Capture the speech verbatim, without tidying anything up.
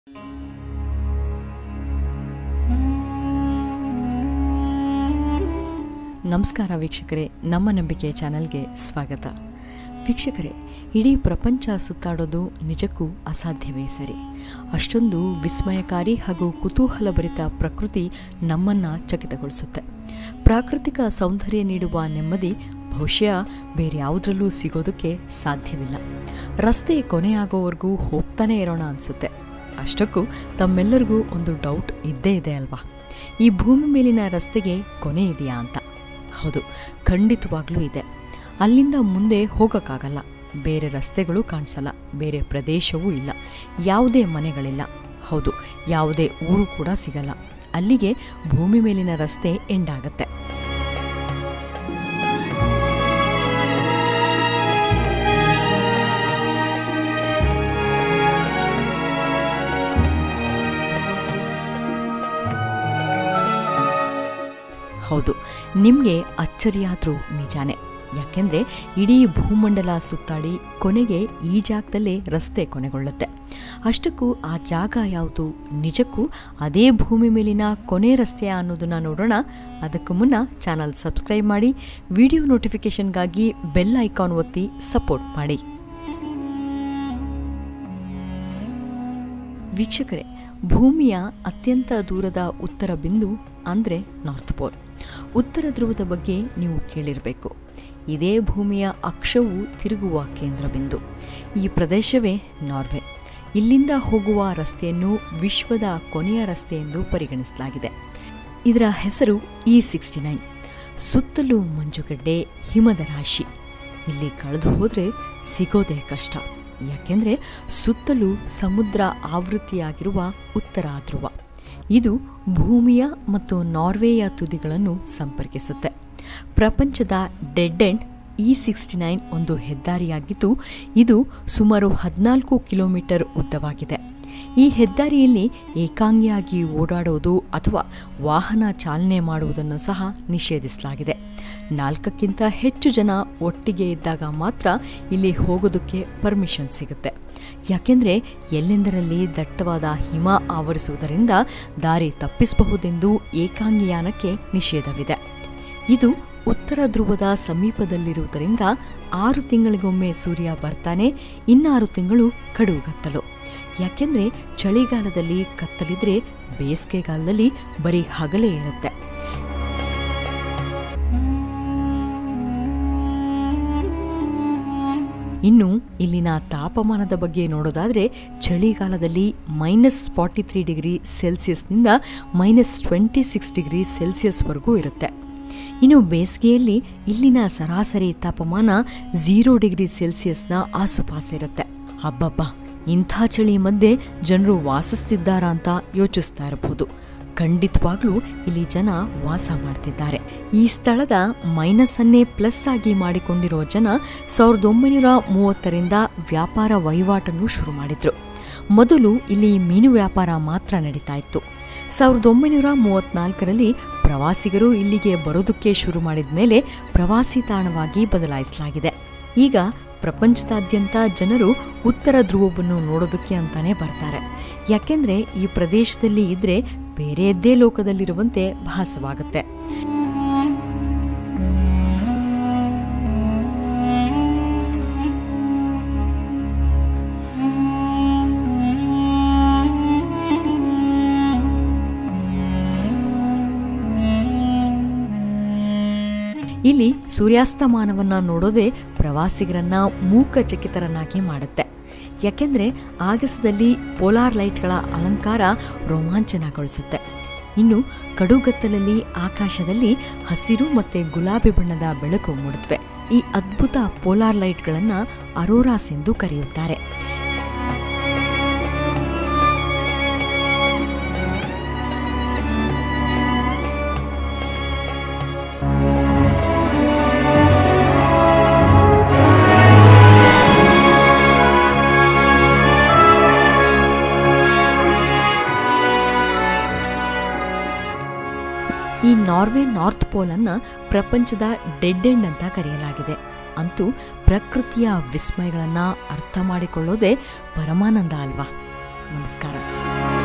ನಮಸ್ಕಾರ ವೀಕ್ಷಕರೇ, ನಮ್ಮ ನಂಬಿಕೆ ಚಾನೆಲ್ಗೆ ಸ್ವಾಗತ. ವೀಕ್ಷಕರೇ, ಇಡೀ ಪ್ರಪಂಚ ಸುತ್ತಾಡೋದು ನಿಜಕ್ಕೂ ಅಸಾಧ್ಯವೇ ಸರಿ. ಅಷ್ಟೊಂದು ವಿಸ್ಮಯಕಾರಿ ಹಾಗೂ ಕುತೂಹಲಭರಿತ ಪ್ರಕೃತಿ ನಮ್ಮನ್ನು ಚಕಿತಗೊಳಿಸುತ್ತೆ. ಪ್ರಾಕೃತಿಕ ಸೌಂದರ್ಯ ನೀಡುವ ನೆಮ್ಮದಿ ಬಹುಶಃ ಬೇರೆ ಯಾವುದರಲ್ಲೂ ಸಿಗೋದಕ್ಕೆ ಸಾಧ್ಯವಿಲ್ಲ. ರಸ್ತೆ ಕೊನೆಯಾಗೋವರೆಗೂ ಹೋಗ್ತಾನೆ ಇರೋಣ ಅನಿಸುತ್ತೆ. ಅಷ್ಟಕ್ಕೂ ತಮ್ಮೆಲ್ಲರಿಗೂ ಒಂದು ಡೌಟ್ ಇದ್ದೇ ಇದೆ ಅಲ್ವಾ, ಈ ಭೂಮಿ ಮೇಲಿನ ರಸ್ತೆಗೆ ಕೊನೆ ಇದೆಯಾ ಅಂತ? ಹೌದು, ಖಂಡಿತವಾಗ್ಲೂ ಇದೆ. ಅಲ್ಲಿಂದ ಮುಂದೆ ಹೋಗೋಕ್ಕಾಗಲ್ಲ. ಬೇರೆ ರಸ್ತೆಗಳು ಕಾಣಿಸಲ್ಲ, ಬೇರೆ ಪ್ರದೇಶವೂ ಇಲ್ಲ, ಯಾವುದೇ ಮನೆಗಳಿಲ್ಲ, ಹೌದು ಯಾವುದೇ ಊರು ಕೂಡ ಸಿಗಲ್ಲ. ಅಲ್ಲಿಗೆ ಭೂಮಿ ಮೇಲಿನ ರಸ್ತೆ ಎಂಡ್ ಆಗತ್ತೆ. ಹೌದು, ನಿಮಗೆ ಅಚ್ಚರಿಯಾದರೂ ನಿಜಾನೇ. ಯಾಕೆಂದರೆ ಇಡೀ ಭೂಮಂಡಲ ಸುತ್ತಾಡಿ ಕೊನೆಗೆ ಈ ಜಾಗದಲ್ಲೇ ರಸ್ತೆ ಕೊನೆಗೊಳ್ಳುತ್ತೆ. ಅಷ್ಟಕ್ಕೂ ಆ ಜಾಗ ಯಾವುದು, ನಿಜಕ್ಕೂ ಅದೇ ಭೂಮಿ ಮೇಲಿನ ಕೊನೆ ರಸ್ತೆಯ ಅನ್ನೋದನ್ನು ನೋಡೋಣ. ಅದಕ್ಕೂ ಮುನ್ನ ಚಾನಲ್ ಸಬ್ಸ್ಕ್ರೈಬ್ ಮಾಡಿ, ವಿಡಿಯೋ ನೋಟಿಫಿಕೇಷನ್ಗಾಗಿ ಬೆಲ್ ಐಕಾನ್ ಒತ್ತಿ ಸಪೋರ್ಟ್ ಮಾಡಿ. ವೀಕ್ಷಕರೇ, ಭೂಮಿಯ ಅತ್ಯಂತ ದೂರದ ಉತ್ತರ ಬಿಂದು ಅಂದರೆ ನಾರ್ತ್ ಪೋಲ್. ಉತ್ತರ ಧ್ರುವದ ಬಗ್ಗೆ ನೀವು ಕೇಳಿರಬೇಕು. ಇದೇ ಭೂಮಿಯ ಅಕ್ಷವು ತಿರುಗುವ ಕೇಂದ್ರ ಬಿಂದು. ಈ ಪ್ರದೇಶವೇ ನಾರ್ವೆ. ಇಲ್ಲಿಂದ ಹೋಗುವ ರಸ್ತೆಯನ್ನು ವಿಶ್ವದ ಕೊನೆಯ ರಸ್ತೆ ಎಂದು ಪರಿಗಣಿಸಲಾಗಿದೆ. ಇದರ ಹೆಸರು ಇ ಸಿಕ್ಸ್ಟಿ ನೈನ್. ಸುತ್ತಲೂ ಮಂಜುಗಡ್ಡೆ, ಹಿಮದ ರಾಶಿ. ಇಲ್ಲಿ ಕಳೆದು ಹೋದರೆ ಸಿಗೋದೇ ಕಷ್ಟ. ಯಾಕೆಂದರೆ ಸುತ್ತಲೂ ಸಮುದ್ರ ಆವೃತ್ತಿಯಾಗಿರುವ ಉತ್ತರ ಧ್ರುವ. ಇದು ಭೂಮಿಯ ಮತ್ತು ನಾರ್ವೆಯ ತುದಿಗಳನ್ನು ಸಂಪರ್ಕಿಸುತ್ತೆ. ಪ್ರಪಂಚದ dead end E sixty nine ಒಂದು ಹೆದ್ದಾರಿಯಾಗಿದ್ದು, ಇದು ಸುಮಾರು ಹದಿನಾಲ್ಕು ಕಿಲೋಮೀಟರ್ ಉದ್ದವಾಗಿದೆ. ಈ ಹೆದ್ದಾರಿಯಲ್ಲಿ ಏಕಾಂಗಿಯಾಗಿ ಓಡಾಡುವುದು ಅಥವಾ ವಾಹನ ಚಾಲನೆ ಮಾಡುವುದನ್ನು ಸಹ ನಿಷೇಧಿಸಲಾಗಿದೆ. ನಾಲ್ಕಕ್ಕಿಂತ ಹೆಚ್ಚು ಜನ ಒಟ್ಟಿಗೆ ಇದ್ದಾಗ ಮಾತ್ರ ಇಲ್ಲಿ ಹೋಗೋದಕ್ಕೆ ಪರ್ಮಿಷನ್ ಸಿಗುತ್ತೆ. ಯಾಕೆಂದರೆ ಎಲ್ಲೆಂದರಲ್ಲಿ ದಟ್ಟವಾದ ಹಿಮ ಆವರಿಸುವುದರಿಂದ ದಾರಿ ತಪ್ಪಿಸಬಹುದೆಂದು ಏಕಾಂಗಿಯಾನಕ್ಕೆ ನಿಷೇಧವಿದೆ. ಇದು ಉತ್ತರ ಧ್ರುವದ ಸಮೀಪದಲ್ಲಿರುವುದರಿಂದ ಆರು ತಿಂಗಳಿಗೊಮ್ಮೆ ಸೂರ್ಯ ಬರ್ತಾನೆ, ಇನ್ನಾರು ತಿಂಗಳು ಕಡುಗತ್ತಲು. ಯಾಕೆಂದರೆ ಚಳಿಗಾಲದಲ್ಲಿ ಕತ್ತಲಿದ್ರೆ ಬೇಸಿಗೆಗಾಲದಲ್ಲಿ ಬರೀ ಹಗಲೇ ಇರುತ್ತೆ. ಇನ್ನು ಇಲ್ಲಿನ ತಾಪಮಾನದ ಬಗ್ಗೆ ನೋಡೋದಾದರೆ, ಚಳಿಗಾಲದಲ್ಲಿ ಮೈನಸ್ ಫಾರ್ಟಿ ತ್ರೀ ಡಿಗ್ರಿ ಸೆಲ್ಸಿಯಸ್ನಿಂದ ಮೈನಸ್ ಟ್ವೆಂಟಿ ಸಿಕ್ಸ್ ಡಿಗ್ರಿ ಸೆಲ್ಸಿಯಸ್ವರೆಗೂ ಇರುತ್ತೆ. ಇನ್ನು ಬೇಸಿಗೆಯಲ್ಲಿ ಇಲ್ಲಿನ ಸರಾಸರಿ ತಾಪಮಾನ ಝೀರೋ ಡಿಗ್ರಿ ಸೆಲ್ಸಿಯಸ್ನ ಆಸುಪಾಸಿರುತ್ತೆ. ಅಬ್ಬಬ್ಬಾ, ಇಂಥ ಚಳಿ ಮಧ್ಯೆ ಜನರು ವಾಸಿಸ್ತಿದ್ದಾರಾ ಅಂತ ಯೋಚಿಸ್ತಾ ಇರಬಹುದು. ಖಂಡಿತವಾಗ್ಲೂ ಇಲ್ಲಿ ಜನ ವಾಸ ಮಾಡ್ತಿದ್ದಾರೆ. ಈ ಸ್ಥಳದ ಮೈನಸ್ ಅನ್ನೇ ಪ್ಲಸ್ ಆಗಿ ಮಾಡಿಕೊಂಡಿರೋ ಜನ ಸಾವಿರದ ಒಂಬೈನೂರ ಮೂವತ್ತರಿಂದ ವ್ಯಾಪಾರ ವಹಿವಾಟನ್ನು ಶುರು ಮಾಡಿದ್ರು. ಮೊದಲು ಇಲ್ಲಿ ಮೀನು ವ್ಯಾಪಾರ ಮಾತ್ರ ನಡೀತಾ ಇತ್ತು. ಸಾವಿರದ ಒಂಬೈನೂರ ಮೂವತ್ನಾಲ್ಕರಲ್ಲಿ ಪ್ರವಾಸಿಗರು ಇಲ್ಲಿಗೆ ಬರೋದಕ್ಕೆ ಶುರು ಮಾಡಿದ ಮೇಲೆ ಪ್ರವಾಸಿ ತಾಣವಾಗಿ ಬದಲಾಯಿಸಲಾಗಿದೆ. ಈಗ ಪ್ರಪಂಚದಾದ್ಯಂತ ಜನರು ಉತ್ತರ ಧ್ರುವವನ್ನು ನೋಡೋದಕ್ಕೆ ಅಂತಾನೆ ಬರ್ತಾರೆ. ಯಾಕೆಂದ್ರೆ ಈ ಪ್ರದೇಶದಲ್ಲಿ ಇದ್ರೆ ಬೇರೆಯದ್ದೇ ಲೋಕದಲ್ಲಿರುವಂತೆ ಭಾಸವಾಗುತ್ತೆ. ಇಲ್ಲಿ ಸೂರ್ಯಾಸ್ತಮಾನವನ್ನ ನೋಡೋದೇ ಪ್ರವಾಸಿಗರನ್ನ ಮೂಕಚಕಿತರನ್ನಾಗಿ ಮಾಡುತ್ತೆ. ಯಾಕೆಂದ್ರೆ ಆಗಸದಲ್ಲಿ ಪೋಲಾರ್ ಲೈಟ್ಗಳ ಅಲಂಕಾರ ರೋಮಾಂಚನಗೊಳಿಸುತ್ತೆ. ಇನ್ನು ಕಡುಗತ್ತಲಲ್ಲಿ ಆಕಾಶದಲ್ಲಿ ಹಸಿರು ಮತ್ತೆ ಗುಲಾಬಿ ಬಣ್ಣದ ಬೆಳಕು ಮೂಡುತ್ತವೆ. ಈ ಅದ್ಭುತ ಪೋಲಾರ್ ಲೈಟ್ಗಳನ್ನು ಅರೋರಾಸ್ ಎಂದು ಕರೆಯುತ್ತಾರೆ. ಈ ನಾರ್ವೆ ನಾರ್ತ್ ಪೋಲ್ ಅನ್ನ ಪ್ರಪಂಚದ ಡೆಡ್ ಎಂಡ್ ಅಂತ ಕರೆಯಲಾಗಿದೆ. ಅಂತೂ ಪ್ರಕೃತಿಯ ವಿಸ್ಮಯಗಳನ್ನ ಅರ್ಥ ಮಾಡಿಕೊಳ್ಳೋದೇ ಪರಮಾನಂದ ಅಲ್ವಾ. ನಮಸ್ಕಾರ.